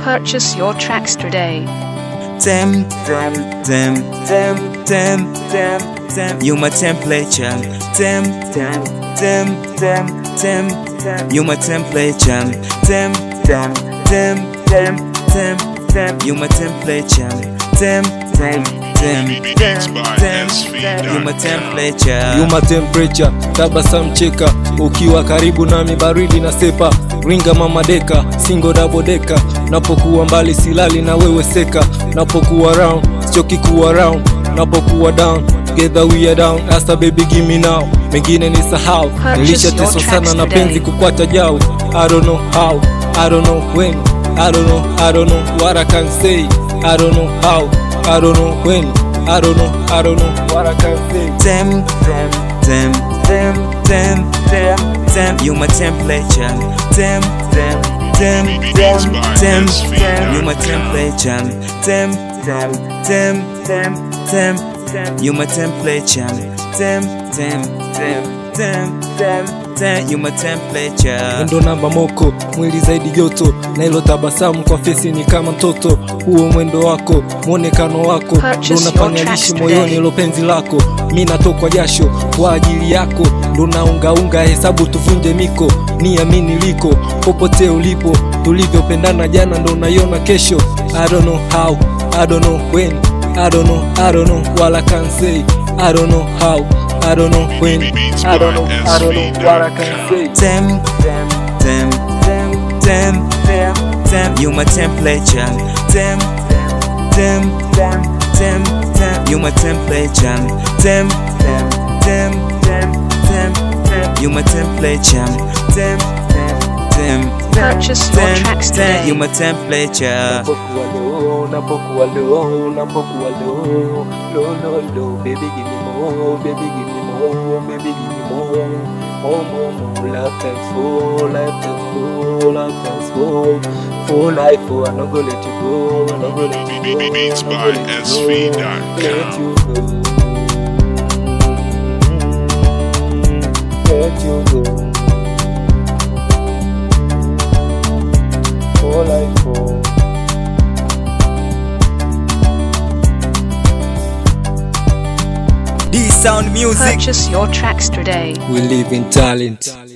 Purchase your tracks today. Damn, you my temperature. Damn, you my temperature. Damn, you my temperature. Damn, you my temperature. You my temperature, tabasamu cheka, ukiwa karibu nami baridi na sepa. Ringa mama deka, single double deka. Napokuwa mbali silali na wewe seka. Napokuwa round, sichoki kuwa round. Napokuwa down, together we are down. Asa baby give me now, mengine ni sahau. Nilishateswa sana na penzi kukwata jau. I don't know how, I don't know when, I don't know what I can say. I don't know how, I don't know when, I don't know what I can say. Damn, you my temperature. Damn, you my temperature. Damn, you my temperature. Damn, you my temperature. Ndo namba moko, mwili zaidi joto. Na ilo tabasamu kwa fesi ni kama mtoto. Huo mwendo wako, mwonekano wako, ndo unafanya lishi moyoni ilo penzi lako. Mimi natokwa jasho kwa ajili yako. Ndo naunga hesabu tuvunje miko. Niamini liko, popote ulipo. Tulivyopendana jana ndo naiona kesho. I don't know how, I don't know when, I don't know what I can say. I don't know how, I don't know when, I don't know what I can say. Damn, you my temperature. Damn, you my temperature. Damn, you my temperature. Damn, Purchase your tracks today. You my temperature. Napokuwa low, baby give me more, baby give me more, baby give me more, more, love thanks for, for life, for I'm not gonna let you go, I'm not gonna let you go, Beats by SV.com. Let you go, for life, for D-Sound Music. Purchase your tracks today. we live in talent.